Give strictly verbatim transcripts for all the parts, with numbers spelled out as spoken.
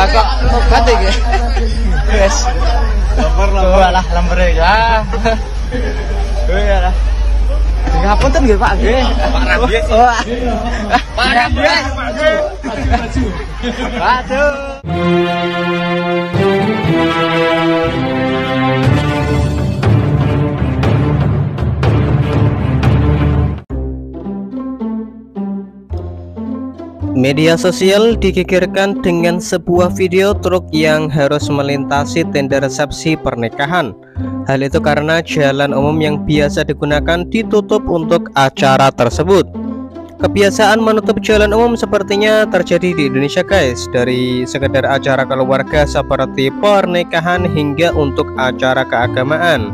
Lah kok obat iki. Wes. Lemper lemper lah lemper ya. Oh ya lah. Ngapunten nggih Pak nggih. Pak Rambi. Oh. Pak Rambi. Maju. Maju. Media sosial digegerkan dengan sebuah video truk yang harus melintasi tenda resepsi pernikahan. Hal itu karena jalan umum yang biasa digunakan ditutup untuk acara tersebut. Kebiasaan menutup jalan umum sepertinya terjadi di Indonesia guys, dari sekedar acara keluarga seperti pernikahan hingga untuk acara keagamaan.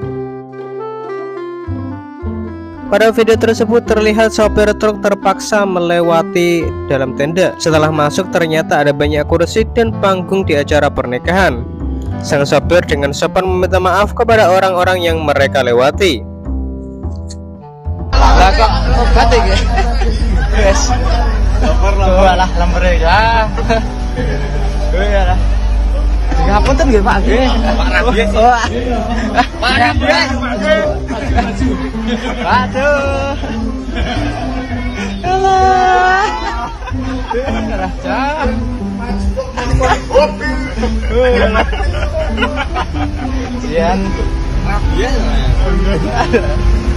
Pada video tersebut terlihat sopir truk terpaksa melewati dalam tenda. Setelah masuk ternyata ada banyak kursi dan panggung di acara pernikahan. Sang sopir dengan sopan meminta maaf kepada orang-orang yang mereka lewati. Lah kok obat iki. Wes. Lemper lemper lah lemper ya. Oh ya lah. Ngapunten nggih Pak nggih. Pak Rambi. Oh. Pak Rambi. Maju. Maju. Alah. Alah, Cak. Sian. Iya.